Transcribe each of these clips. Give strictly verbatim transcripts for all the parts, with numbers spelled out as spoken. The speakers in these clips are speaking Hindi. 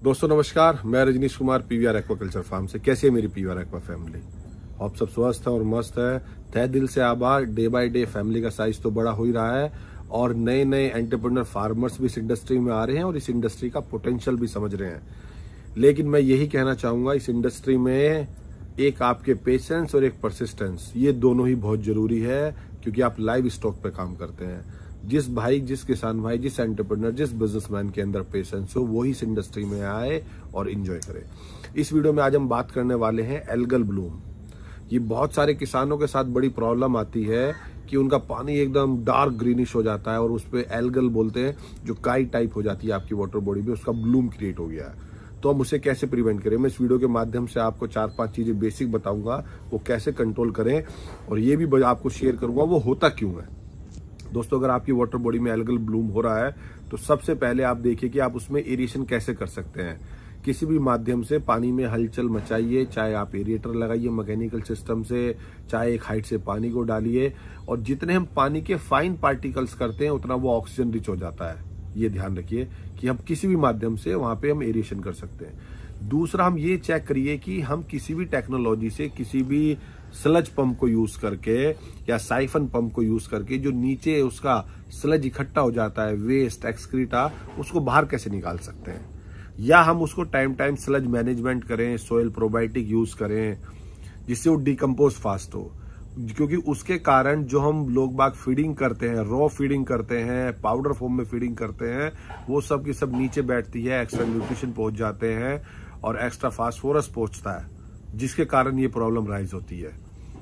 दोस्तों नमस्कार, मैं Rajnish Kumar PVR aquaculture farm से। कैसी है मेरी पीवीआर एक्वा फैमिली? आप सब स्वस्थ है और मस्त है। तहे दिल से आभार। डे बाय डे फैमिली का साइज तो बड़ा हो ही रहा है और नए नए एंटरप्रेन्योर फार्मर्स भी इस इंडस्ट्री में आ रहे हैं और इस इंडस्ट्री का पोटेंशियल भी समझ रहे हैं। लेकिन मैं यही कहना चाहूंगा, इस इंडस्ट्री में एक आपके पेशेंस और एक परसिस्टेंस, ये दोनों ही बहुत जरूरी है, क्योंकि आप लाइव स्टॉक पे काम करते हैं। जिस भाई, जिस किसान भाई, जिस एंटरप्रेन्योर, जिस बिजनेसमैन के अंदर पेशेंस हो, वो ही इस इंडस्ट्री में आए और एंजॉय करे। इस वीडियो में आज हम बात करने वाले हैं एल्गल ब्लूम। ये बहुत सारे किसानों के साथ बड़ी प्रॉब्लम आती है कि उनका पानी एकदम डार्क ग्रीनिश हो जाता है और उस पर एल्गल बोलते हैं, जो काई टाइप हो जाती है आपकी वाटर बॉडी में, उसका ब्लूम क्रिएट हो गया है। तो हम उसे कैसे प्रिवेंट करें, मैं इस वीडियो के माध्यम से आपको चार पांच चीजें बेसिक बताऊंगा, वो कैसे कंट्रोल करें, और ये भी आपको शेयर करूंगा वो होता क्यों है। दोस्तों, अगर आपकी वाटर बॉडी में एल्गल ब्लूम हो रहा है तो सबसे पहले आप देखिए कि आप उसमें एरिएशन कैसे कर सकते हैं। किसी भी माध्यम से पानी में हलचल मचाइए, चाहे आप एरिएटर लगाइए मैकेनिकल सिस्टम से, चाहे एक हाइट से पानी को डालिए, और जितने हम पानी के फाइन पार्टिकल्स करते हैं उतना वो ऑक्सीजन रिच हो जाता है। ये ध्यान रखिए कि हम किसी भी माध्यम से वहां पे हम एरिएशन कर सकते हैं। दूसरा, हम ये चेक करिए कि हम किसी भी टेक्नोलॉजी से, किसी भी स्लज पंप को यूज करके या साइफन पंप को यूज करके, जो नीचे उसका स्लज इकट्ठा हो जाता है, वेस्ट एक्सक्रीटा, उसको बाहर कैसे निकाल सकते हैं। या हम उसको टाइम टाइम स्लज मैनेजमेंट करें, सोयल प्रोबायोटिक यूज करें, जिससे वो डिकम्पोज फास्ट हो। क्योंकि उसके कारण जो हम लोग बाग फीडिंग करते हैं, रॉ फीडिंग करते हैं, पाउडर फॉर्म में फीडिंग करते हैं, वो सब की सब नीचे बैठती है, एक्स्ट्रा न्यूट्रिशन पहुंच जाते हैं और एक्स्ट्रा फास्फोरस पहुंचता है, जिसके कारण ये प्रॉब्लम राइज होती है।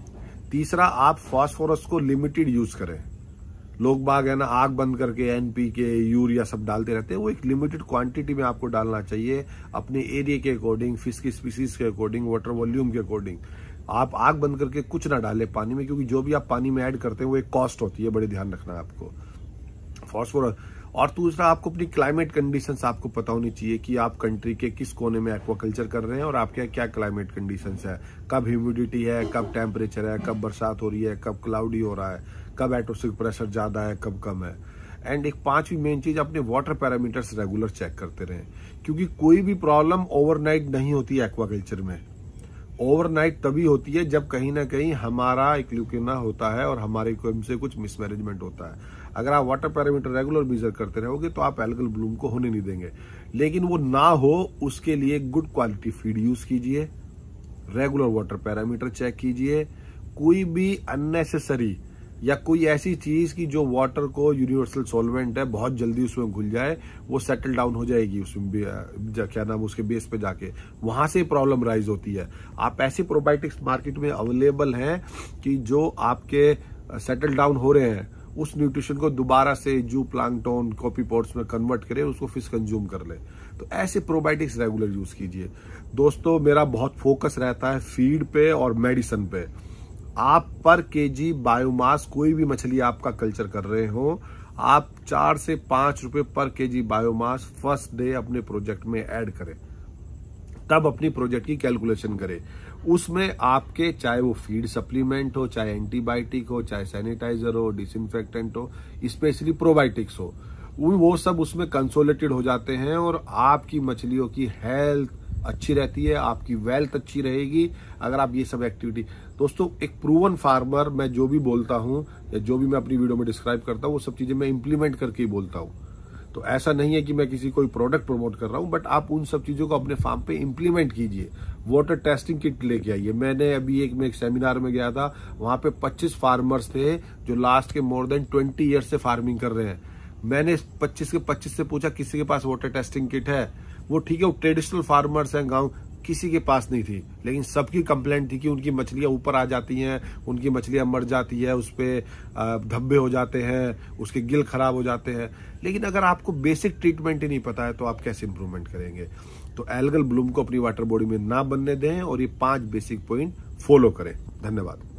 तीसरा, आप फास्फोरस को लिमिटेड यूज करें। लोग बाग है ना, आग बंद करके एनपीके, यूरिया सब डालते रहते हैं। वो एक लिमिटेड क्वांटिटी में आपको डालना चाहिए, अपने एरिया के अकॉर्डिंग, फिश की स्पीसीज के अकॉर्डिंग, वाटर वॉल्यूम के अकॉर्डिंग। आप आग बंद करके कुछ ना डालें पानी में, क्योंकि जो भी आप पानी में ऐड करते हैं वो एक कॉस्ट होती है, बड़े ध्यान रखना है आपको फास्फोरस। और दूसरा, आपको अपनी क्लाइमेट कंडीशंस आपको पता होनी चाहिए कि आप कंट्री के किस कोने में एक्वाकल्चर कर रहे हैं और आपके क्या क्लाइमेट कंडीशंस है, कब ह्यूमिडिटी है, कब टेम्परेचर है, कब बरसात हो रही है, कब क्लाउडी हो रहा है, कब एटमॉस्फेरिक प्रेशर ज्यादा है, कब कम है। एंड एक पांचवी मेन चीज, अपने वाटर पैरामीटर्स रेगुलर चेक करते रहें, क्योंकि कोई भी प्रॉब्लम ओवरनाइट नहीं होती है एक्वाकल्चर में। ओवरनाइट तभी होती है जब कहीं ना कहीं हमारा एक ल्यूकेना होता है और हमारे से कुछ मिसमैनेजमेंट होता है। अगर आप वाटर पैरामीटर रेगुलर मेजर करते रहोगे तो आप एल्गल ब्लूम को होने नहीं देंगे। लेकिन वो ना हो, उसके लिए गुड क्वालिटी फीड यूज कीजिए, रेगुलर वाटर पैरामीटर चेक कीजिए। कोई भी अननेसेसरी या कोई ऐसी चीज की जो वाटर को, यूनिवर्सल सॉल्वेंट है, बहुत जल्दी उसमें घुल जाए, वो सेटल डाउन हो जाएगी उसमें, क्या नाम, उसके बेस पे जाके वहां से प्रॉब्लम राइज होती है। आप ऐसे प्रोबायोटिक्स मार्केट में अवेलेबल हैं कि जो आपके सेटल डाउन हो रहे हैं, उस न्यूट्रिशन को दोबारा से जू प्लांक्टन, कॉपी पॉट्स में कन्वर्ट करें, उसको फिश कंज्यूम कर ले। तो ऐसे प्रोबायोटिक्स रेगुलर यूज कीजिए। दोस्तों, मेरा बहुत फोकस रहता है फीड पे और मेडिसिन पे। आप पर केजी बायोमास, कोई भी मछली आपका कल्चर कर रहे हो, आप चार से पांच रुपए पर केजी बायोमास फर्स्ट डे अपने प्रोजेक्ट में ऐड करें, तब अपनी प्रोजेक्ट की कैलकुलेशन करें। उसमें आपके, चाहे वो फीड सप्लीमेंट हो, चाहे एंटीबायोटिक हो, चाहे सैनिटाइजर हो, डिसइंफेक्टेंट हो, स्पेशली प्रोबायोटिक्स हो, वो सब उसमें कंसोलिडेटेड हो जाते हैं और आपकी मछलियों की हेल्थ अच्छी रहती है, आपकी वेल्थ अच्छी रहेगी अगर आप ये सब एक्टिविटी। दोस्तों, एक प्रूवन फार्मर, मैं जो भी बोलता हूं या जो भी मैं अपनी वीडियो में डिस्क्राइब करता हूं, वो सब चीजें मैं इंप्लीमेंट करके ही बोलता हूं। तो ऐसा नहीं है कि मैं किसी कोई प्रोडक्ट प्रमोट कर रहा हूं, बट आप उन सब चीजों को अपने फार्म पे इंप्लीमेंट कीजिए। वाटर टेस्टिंग किट लेके आइए। मैंने अभी एक में एक सेमिनार में गया था, वहां पे पच्चीस फार्मर्स थे जो लास्ट के मोर देन ट्वेंटी ईयर से फार्मिंग कर रहे हैं। मैंने पच्चीस के पच्चीस से पूछा, किसी के पास वाटर टेस्टिंग किट है? वो ठीक है, वो ट्रेडिशनल फार्मर्स हैं गांव, किसी के पास नहीं थी, लेकिन सबकी कंप्लेंट थी कि उनकी मछलियां ऊपर आ जाती हैं, उनकी मछलियां मर जाती है, उस पर धब्बे हो जाते हैं, उसके गिल खराब हो जाते हैं। लेकिन अगर आपको बेसिक ट्रीटमेंट ही नहीं पता है तो आप कैसे इंप्रूवमेंट करेंगे? तो एल्गल ब्लूम को अपनी वाटर बॉडी में ना बनने दें और ये पांच बेसिक पॉइंट फॉलो करें। धन्यवाद।